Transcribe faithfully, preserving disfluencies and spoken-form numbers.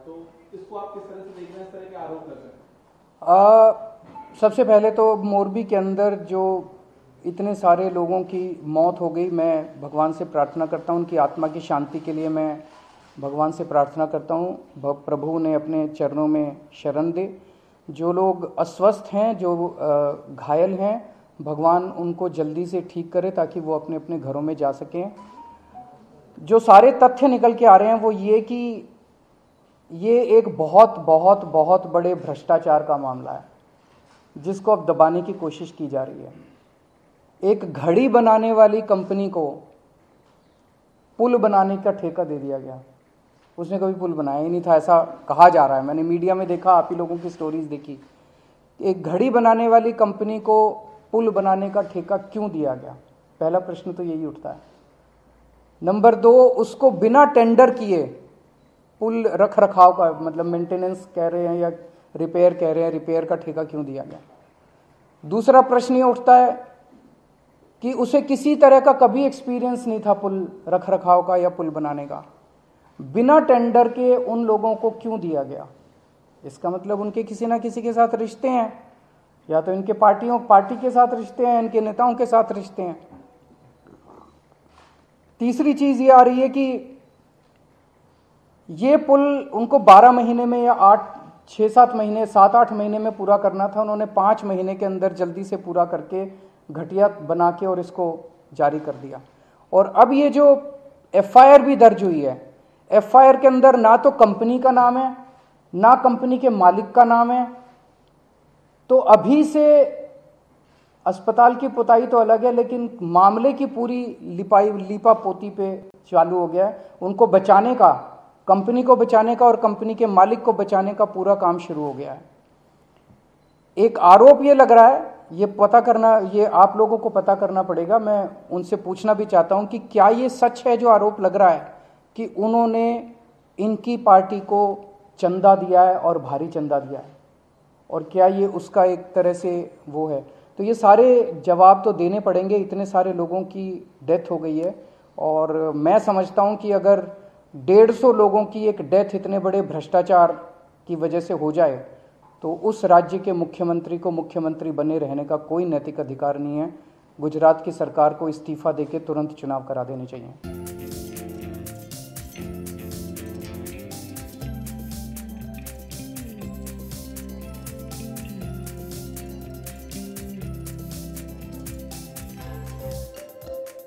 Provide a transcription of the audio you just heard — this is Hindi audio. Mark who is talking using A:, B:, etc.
A: तो इसको आप किस तरह से देख रहे हैं, इस तरह के आरोप लग रहे हैं?
B: सबसे पहले तो मोरबी के अंदर जो इतने सारे लोगों की मौत हो गई, मैं भगवान से प्रार्थना करता हूँ उनकी आत्मा की शांति के लिए। मैं भगवान से प्रार्थना करता हूँ प्रभु ने अपने चरणों में शरण दे। जो लोग अस्वस्थ हैं, जो घायल हैं, भगवान उनको जल्दी से ठीक करे ताकि वो अपने अपने घरों में जा सकें। जो सारे तथ्य निकल के आ रहे हैं वो ये कि ये एक बहुत बहुत बहुत बड़े भ्रष्टाचार का मामला है जिसको अब दबाने की कोशिश की जा रही है। एक घड़ी बनाने वाली कंपनी को पुल बनाने का ठेका दे दिया गया। उसने कभी पुल बनाया ही नहीं था, ऐसा कहा जा रहा है। मैंने मीडिया में देखा, आप ही लोगों की स्टोरीज देखी। एक घड़ी बनाने वाली कंपनी को पुल बनाने का ठेका क्यों दिया गया? पहला प्रश्न तो यही उठता है। नंबर दो, उसको बिना टेंडर किए पुल रख रखाव का, मतलब मेंटेनेंस कह रहे हैं या रिपेयर कह रहे हैं, रिपेयर का ठेका क्यों दिया गया? दूसरा प्रश्न ये उठता है कि उसे किसी तरह का कभी एक्सपीरियंस नहीं था पुल रख रखाव का या पुल बनाने का। बिना टेंडर के उन लोगों को क्यों दिया गया? इसका मतलब उनके किसी ना किसी के साथ रिश्ते हैं, या तो इनके पार्टियों पार्टी के साथ रिश्ते हैं, इनके नेताओं के साथ रिश्ते हैं। तीसरी चीज ये आ रही है कि ये पुल उनको बारह महीने में या आठ छः सात महीने सात आठ महीने में पूरा करना था। उन्होंने पाँच महीने के अंदर जल्दी से पूरा करके घटिया बना के और इसको जारी कर दिया। और अब ये जो एफ आई आर भी दर्ज हुई है, एफ आई आर के अंदर ना तो कंपनी का नाम है, ना कंपनी के मालिक का नाम है। तो अभी से अस्पताल की पुताई तो अलग है, लेकिन मामले की पूरी लिपाई लिपा पोती पे चालू हो गया है। उनको बचाने का, कंपनी को बचाने का और कंपनी के मालिक को बचाने का पूरा काम शुरू हो गया है। एक आरोप ये लग रहा है, ये पता करना, ये आप लोगों को पता करना पड़ेगा। मैं उनसे पूछना भी चाहता हूं कि क्या ये सच है जो आरोप लग रहा है कि उन्होंने इनकी पार्टी को चंदा दिया है और भारी चंदा दिया है, और क्या ये उसका एक तरह से वो है? तो ये सारे जवाब तो देने पड़ेंगे। इतने सारे लोगों की डेथ हो गई है, और मैं समझता हूं कि अगर डेढ़ सौ लोगों की एक डेथ इतने बड़े भ्रष्टाचार की वजह से हो जाए तो उस राज्य के मुख्यमंत्री को मुख्यमंत्री बने रहने का कोई नैतिक अधिकार नहीं है। गुजरात की सरकार को इस्तीफा देके तुरंत चुनाव करा देने चाहिए।